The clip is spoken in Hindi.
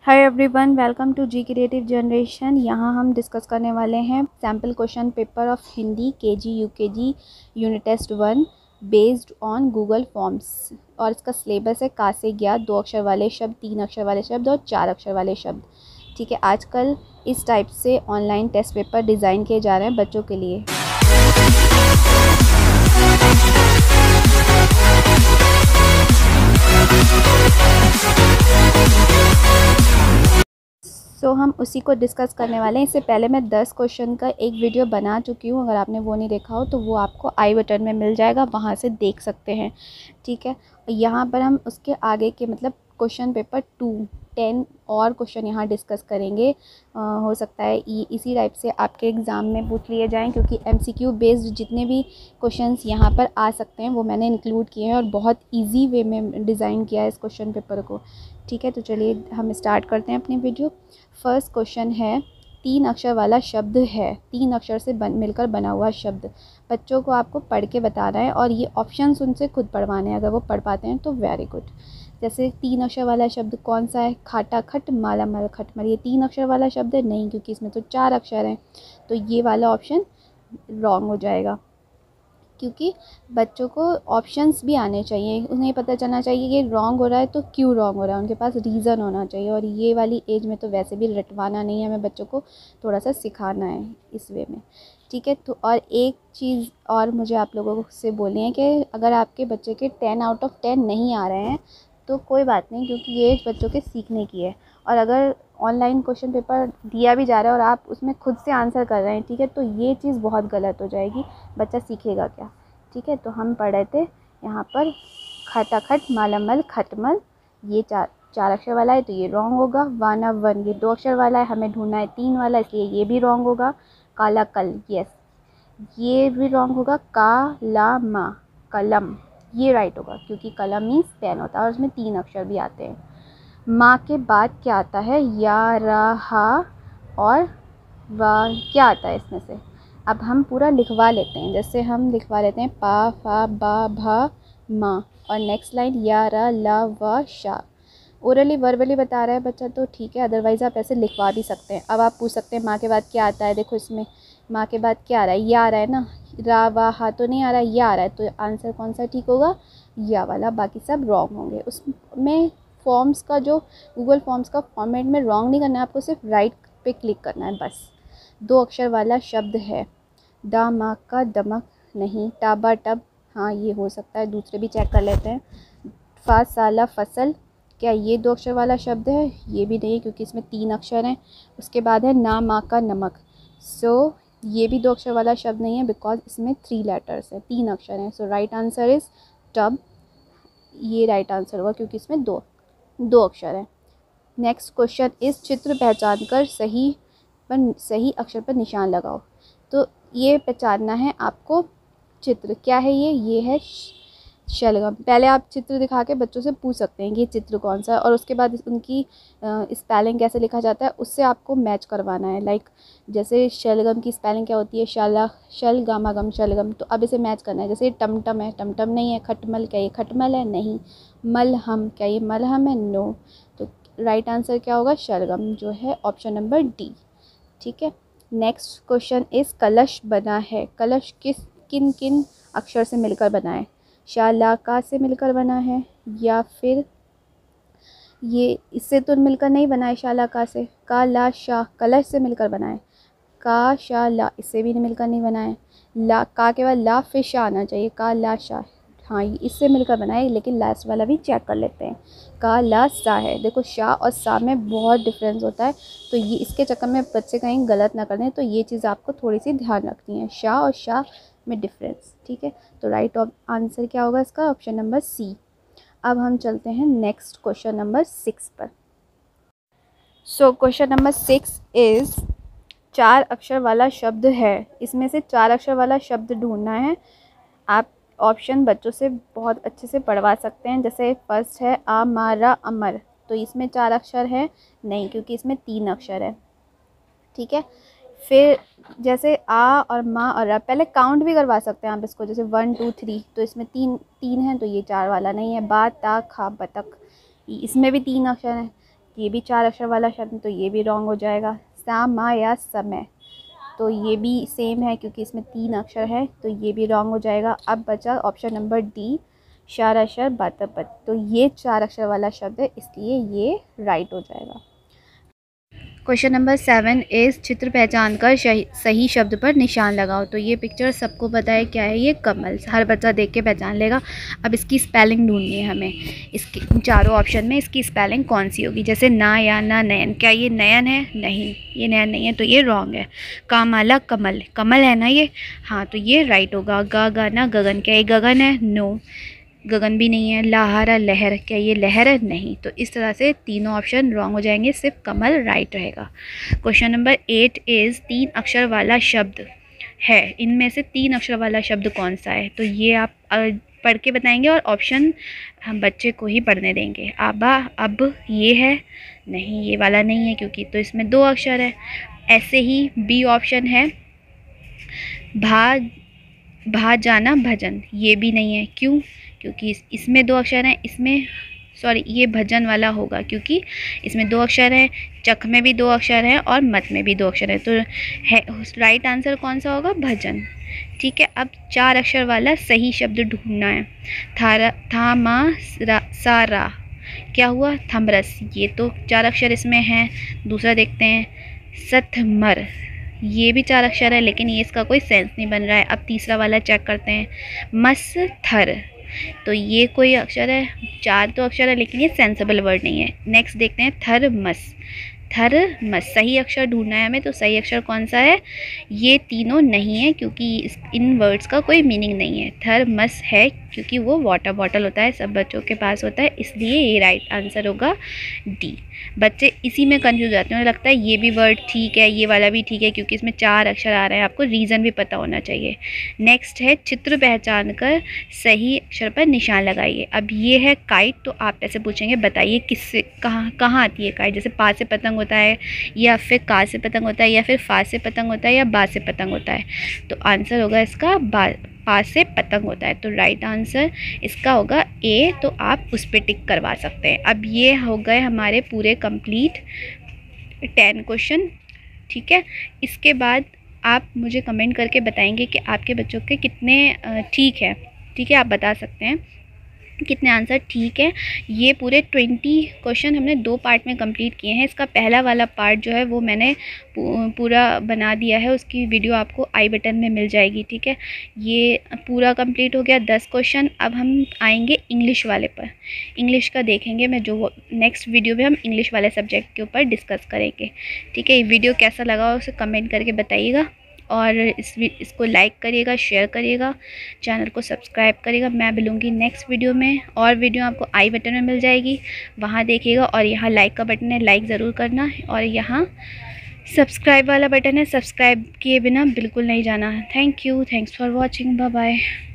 Hi everyone, welcome to G creative generation. यहाँ हम डिस्कस करने वाले हैं sample question paper of Hindi KG UKG unit test 1 based on Google forms. और इसका सिलेबस है का से ज्ञात 2 अक्षर वाले शब्द, 3 अक्षर वाले शब्द और 4 अक्षर वाले शब्द। ठीक है, आजकल इस टाइप से ऑनलाइन टेस्ट पेपर डिज़ाइन किए जा रहे हैं बच्चों के लिए। सो हम उसी को डिस्कस करने वाले हैं। इससे पहले मैं 10 क्वेश्चन का एक वीडियो बना चुकी हूँ। अगर आपने वो नहीं देखा हो तो वो आपको आई बटन में मिल जाएगा, वहाँ से देख सकते हैं। ठीक है, यहाँ पर हम उसके आगे के मतलब क्वेश्चन पेपर 10 और क्वेश्चन यहाँ डिस्कस करेंगे। हो सकता है इसी टाइप से आपके एग्ज़ाम में पूछ लिए जाएं, क्योंकि MCQ बेस्ड जितने भी क्वेश्चंस यहाँ पर आ सकते हैं वो मैंने इंक्लूड किए हैं और बहुत इजी वे में डिज़ाइन किया है इस क्वेश्चन पेपर को। ठीक है, तो चलिए हम स्टार्ट करते हैं अपनी वीडियो। फर्स्ट क्वेश्चन है, 3 अक्षर वाला शब्द है, 3 अक्षर से मिलकर बना हुआ शब्द। बच्चों को आपको पढ़ के बताना है और ये ऑप्शंस उनसे खुद पढ़वाने हैं। अगर वो पढ़ पाते हैं तो वेरी गुड। जैसे 3 अक्षर वाला शब्द कौन सा है? खाटा खट माला मल खटमल। ये 3 अक्षर वाला शब्द है? नहीं, क्योंकि इसमें तो 4 अक्षर हैं। तो ये वाला ऑप्शन रॉन्ग हो जाएगा, क्योंकि बच्चों को ऑप्शंस भी आने चाहिए। उन्हें पता चलना चाहिए कि रॉन्ग हो रहा है तो क्यों रॉन्ग हो रहा है, उनके पास रीज़न होना चाहिए। और ये वाली एज में तो वैसे भी रटवाना नहीं है, हमें बच्चों को थोड़ा सा सिखाना है इस वे में। ठीक है, तो और एक चीज़ और मुझे आप लोगों से बोलनी है कि अगर आपके बच्चे के 10 आउट ऑफ 10 नहीं आ रहे हैं तो कोई बात नहीं, क्योंकि ये एज बच्चों के सीखने की है। और अगर ऑनलाइन क्वेश्चन पेपर दिया भी जा रहा है और आप उसमें खुद से आंसर कर रहे हैं, ठीक है, तो ये चीज़ बहुत गलत हो जाएगी। बच्चा सीखेगा क्या? ठीक है, तो हम पढ़ रहे थे यहाँ पर खटाखट मालामल खटमल, ये चार अक्षर वाला है तो ये रॉन्ग होगा। वाना वन, ये 2 अक्षर वाला है, हमें ढूंढना है 3 वाला, इसलिए ये भी रॉन्ग होगा। काला कल, यस, ये भी रॉन्ग होगा। काला मा कलम, ये राइट होगा, क्योंकि कलम मीन्स पेन होता है और उसमें 3 अक्षर भी आते हैं। माँ के बाद क्या आता है? या, रहा और वाह, क्या आता है इसमें से? अब हम पूरा लिखवा लेते हैं। जैसे हम लिखवा लेते हैं पा फा बा भा माँ, और नेक्स्ट लाइन या रा ला वा शा। ओरली वर्बली बता रहा है बच्चा तो ठीक है, अदरवाइज़ आप ऐसे लिखवा भी सकते हैं। अब आप पूछ सकते हैं माँ के बाद क्या आता है। देखो इसमें माँ के बाद क्या आ रहा है? या आ रहा है ना, रा वा हा तो नहीं आ रहा है, या आ रहा है। तो आंसर कौन सा ठीक होगा? या वाला। बाकी सब रॉन्ग होंगे। उसमें फॉर्म्स का जो गूगल फॉर्म्स का फॉर्मेट में रॉन्ग नहीं करना है, आपको सिर्फ राइट पे क्लिक करना है बस। 2 अक्षर वाला शब्द है, दामाक का दमक नहीं। टाबा टब, हाँ ये हो सकता है, दूसरे भी चेक कर लेते हैं। फासाला फसल, क्या ये 2 अक्षर वाला शब्द है? ये भी नहीं, क्योंकि इसमें 3 अक्षर हैं। उसके बाद है ना माँ का नमक, सो ये भी 2 अक्षर वाला शब्द नहीं है, बिकॉज इसमें 3 लेटर्स हैं, 3 अक्षर हैं। So right answer is tub, ये राइट आंसर होगा, क्योंकि इसमें दो अक्षर हैं। नेक्स्ट क्वेश्चन, इस चित्र पहचान कर सही अक्षर पर निशान लगाओ। तो ये पहचानना है आपको चित्र क्या है। ये है शलगम। पहले आप चित्र दिखा के बच्चों से पूछ सकते हैं कि ये चित्र कौन सा है, और उसके बाद उनकी स्पेलिंग कैसे लिखा जाता है उससे आपको मैच करवाना है। लाइक जैसे शलगम की स्पेलिंग क्या होती है? शल गामा गम शलगम। तो अब इसे मैच करना है। जैसे टमटम है, टमटम नहीं है। खटमल, क्या ये खटमल है? नहीं। मलहम, क्या ये मलहम है? नो। तो राइट आंसर क्या होगा? शलगम, जो है ऑप्शन नंबर डी। ठीक है, नेक्स्ट क्वेश्चन इस कलश बना है। कलश किन किन अक्षर से मिलकर बना है? शालाका से मिलकर बना है, या फिर ये इससे तो मिलकर नहीं बना है शालाका से। का ला शाह, कलश से मिलकर बना है। का शा ला, इससे भी मिलकर नहीं बना है। ला, का के बाद ला फिर शाह आना चाहिए। का ला शाह, हाँ ये इससे मिलकर बना है, लेकिन लास्ट वाला भी चेक कर लेते हैं। का ला सा है। देखो शाह और सा में बहुत डिफरेंस होता है, तो ये इसके चक्कर में बच्चे कहीं गलत ना कर दें, तो ये चीज़ आपको थोड़ी सी ध्यान रखनी है, शाह और शाह में डिफरेंस। ठीक है, तो राइट आंसर क्या होगा इसका? Option number C. अब हम चलते हैं नेक्स्ट क्वेश्चन नंबर 6 पर। सो क्वेश्चन नंबर 6 इज़ 4 अक्षर वाला शब्द है, इसमें से 4 अक्षर वाला शब्द ढूंढना है। आप ऑप्शन बच्चों से बहुत अच्छे से पढ़वा सकते हैं। जैसे फर्स्ट है अमारा अमर, तो इसमें 4 अक्षर है? नहीं, क्योंकि इसमें 3 अक्षर है। ठीक है, फिर जैसे आ और माँ और रा, पहले काउंट भी करवा सकते हैं आप इसको, जैसे 1 2 3, तो इसमें तीन है, तो ये 4 वाला नहीं है। बा ता खा बतख, इसमें भी 3 अक्षर हैं। ये भी 4 अक्षर वाला शब्द, तो ये भी रॉन्ग हो जाएगा। सामा या समय, तो ये भी सेम है क्योंकि इसमें 3 अक्षर है, तो ये भी रॉन्ग हो जाएगा। अब बचा ऑप्शन नंबर डी, शाराशर बातपत, तो ये 4 अक्षर वाला शब्द है, इसलिए ये राइट हो जाएगा। क्वेश्चन नंबर 7 इस चित्र पहचान कर सही शब्द पर निशान लगाओ। तो ये पिक्चर सबको पता है क्या है, ये कमल, हर बच्चा देख के पहचान लेगा। अब इसकी स्पेलिंग ढूंढनी है हमें, इसके चारों ऑप्शन में इसकी स्पेलिंग कौन सी होगी। जैसे ना या ना नयन, क्या ये नयन है? नहीं, ये नयन नहीं है, तो ये रॉन्ग है। कामाला कमल, कमल है ना ये, हाँ तो ये राइट होगा। गाना गगन, क्या ये गगन है? नो, गगन भी नहीं है। लहरा लहर, क्या ये लहर है? नहीं। तो इस तरह से तीनों ऑप्शन रॉन्ग हो जाएंगे, सिर्फ कमल राइट रहेगा। क्वेश्चन नंबर 8 इज़ 3 अक्षर वाला शब्द है, इनमें से 3 अक्षर वाला शब्द कौन सा है। तो ये आप पढ़ के बताएंगे और ऑप्शन हम बच्चे को ही पढ़ने देंगे। आबा, अब, ये है? नहीं, ये वाला नहीं है क्योंकि तो इसमें 2 अक्षर है। ऐसे ही बी ऑप्शन है, भा जाना भजन, ये भी नहीं है। क्यों? क्योंकि इसमें 2 अक्षर हैं, इसमें सॉरी ये भजन वाला होगा क्योंकि इसमें 2 अक्षर हैं, चक में भी 2 अक्षर हैं और मत में भी 2 अक्षर है, तो है राइट आंसर कौन सा होगा? भजन। ठीक है, अब 4 अक्षर वाला सही शब्द ढूंढना है। थामा सारा, क्या हुआ? थमरस, ये तो 4 अक्षर इसमें हैं। दूसरा देखते हैं, सतमर, ये भी 4 अक्षर है लेकिन ये इसका कोई सेंस नहीं बन रहा है। अब तीसरा वाला चेक करते हैं, मसथर, तो ये कोई अक्षर है? 4 तो अक्षर है लेकिन ये सेंसेबल वर्ड नहीं है। नेक्स्ट देखते हैं, थर्मस, थर्मस, सही अक्षर ढूंढना है हमें, तो सही अक्षर कौन सा है? ये तीनों नहीं है क्योंकि इन वर्ड्स का कोई मीनिंग नहीं है। थर्मस है क्योंकि वो वाटर बॉटल होता है, सब बच्चों के पास होता है, इसलिए ये राइट आंसर होगा डी। बच्चे इसी में कंफ्यूज जाते हैं, उन्हें लगता है ये भी वर्ड ठीक है, ये वाला भी ठीक है, क्योंकि इसमें 4 अक्षर आ रहे हैं, आपको रीज़न भी पता होना चाहिए। नेक्स्ट है, चित्र पहचान कर सही अक्षर पर निशान लगाइए। अब ये है काइट, तो आप ऐसे पूछेंगे बताइए किससे कहाँ आती है काइट। जैसे पा से पतंग होता है, या फिर का से पतंग होता है, या फिर फा से पतंग होता है, या बा से पतंग होता है। तो आंसर होगा इसका पा से पतंग होता है, तो राइट आंसर इसका होगा ए। तो आप उस पर टिक करवा सकते हैं। अब ये हो गए हमारे पूरे कंप्लीट 10 क्वेश्चन। ठीक है, इसके बाद आप मुझे कमेंट करके बताएंगे कि आपके बच्चों के कितने ठीक है। ठीक है, आप बता सकते हैं कितने आंसर ठीक है। ये पूरे 20 क्वेश्चन हमने 2 पार्ट में कंप्लीट किए हैं। इसका पहला वाला पार्ट जो है वो मैंने पूरा बना दिया है, उसकी वीडियो आपको आई बटन में मिल जाएगी। ठीक है, ये पूरा कंप्लीट हो गया 10 क्वेश्चन। अब हम आएंगे इंग्लिश वाले पर, इंग्लिश का देखेंगे मैं, जो नेक्स्ट वीडियो में हम इंग्लिश वाले सब्जेक्ट के ऊपर डिस्कस करेंगे। ठीक है, ये वीडियो कैसा लगा उसे कमेंट करके बताइएगा, और इसको लाइक करिएगा, शेयर करिएगा, चैनल को सब्सक्राइब करिएगा। मैं मिलूँगी नेक्स्ट वीडियो में, और वीडियो आपको आई बटन में मिल जाएगी, वहाँ देखिएगा। और यहाँ लाइक का बटन है, लाइक ज़रूर करना, और यहाँ सब्सक्राइब वाला बटन है, सब्सक्राइब किए बिना बिल्कुल नहीं जाना। Thank you, thanks for watching, bye bye.